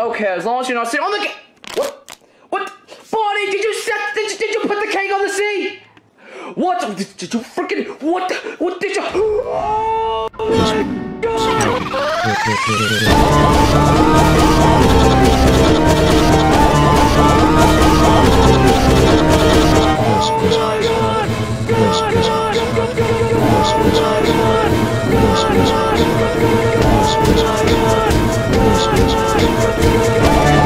Okay, as long as you're not sitting on the What? What? Bonnie, did you put the cake on the seat? What? Did you freaking what did you Oh my God! Oh my God!